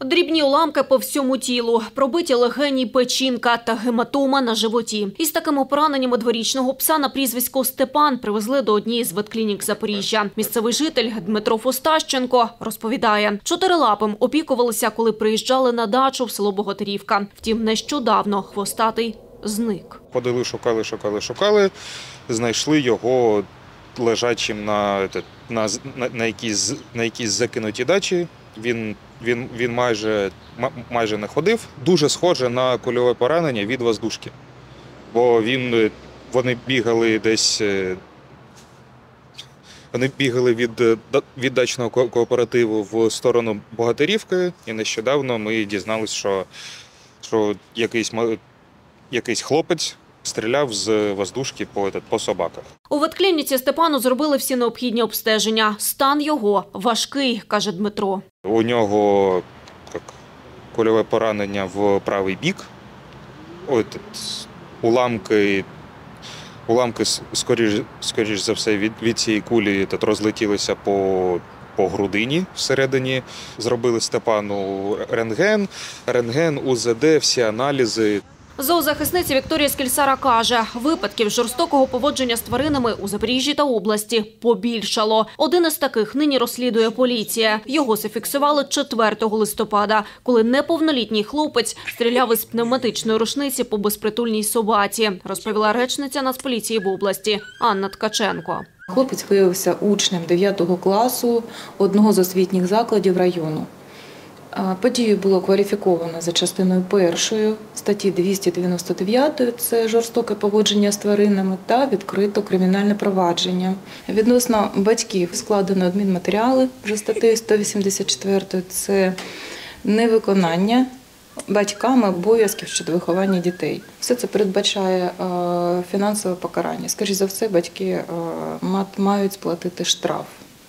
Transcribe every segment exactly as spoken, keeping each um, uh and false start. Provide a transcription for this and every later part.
Дрібні уламки по всьому тілу, пробиті легені, печінка та гематома на животі. Із такими пораненнями дворічного пса на прізвисько Степан привезли до однієї з ветклінік Запоріжжя. Місцевий житель Дмитро Фостащенко розповідає, чотирилапим опікувалися, коли приїжджали на дачу в село Богатирівка. Втім, нещодавно хвостатий зник. Ходили, шукали, шукали, шукали, знайшли його лежачим на, на, на, якійсь, на якійсь закинутій дачі. Він, він, він майже, майже не ходив. Дуже схоже на кульове поранення від воздушки. Бо він, вони бігали десь, вони бігали від, від дачного кооперативу в сторону Богатирівки. І нещодавно ми дізналися, що, що якийсь, якийсь хлопець стріляв з воздушки по, по собаках. У ветклініці Степану зробили всі необхідні обстеження. Стан його важкий, каже Дмитро. У нього як, кульове поранення в правий бік. От, уламки, уламки скоріш, скоріш за все, від, від цієї кулі тут, розлетілися по, по грудині всередині. Зробили Степану рентген, рентген, У З Д, всі аналізи. Зоозахисниця Вікторія Скільсара каже, випадків жорстокого поводження з тваринами у Запоріжжі та області побільшало. Один із таких нині розслідує поліція. Його зафіксували четвертого листопада, коли неповнолітній хлопець стріляв із пневматичної рушниці по безпритульній собаці, розповіла речниця Нацполіції в області Анна Ткаченко. Хлопець виявився учнем дев'ятого класу одного з освітніх закладів району. Подію було кваліфіковано за частиною першою статті двісті дев'яносто дев'ять, це жорстоке поводження з тваринами, та відкрито кримінальне провадження. Відносно батьків складено адмінматеріали за статтею сто вісімдесят чотири, це невиконання батьками обов'язків щодо виховання дітей. Все це передбачає фінансове покарання. Скоріше за все, батьки мають сплатити штраф.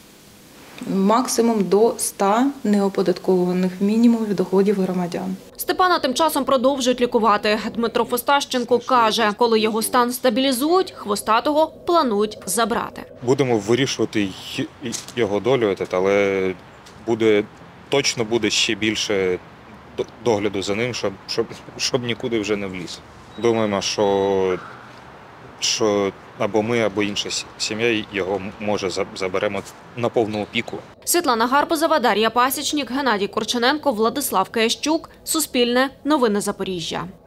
Максимум до ста неоподаткованих мінімумів доходів громадян. Степана тим часом продовжують лікувати. Дмитро Фостащенко каже, коли його стан стабілізують, хвостатого планують забрати. Будемо вирішувати його долю, але буде, точно буде ще більше догляду за ним, щоб, щоб, щоб нікуди вже не вліз. Думаємо, що, що або ми, або інша сім'я його, може, заберемо на повну опіку. Світлана Гарбузова, Дар'я Пасічник, Геннадій Корчененко, Владислав Киящук. Суспільне. Новини Запоріжжя.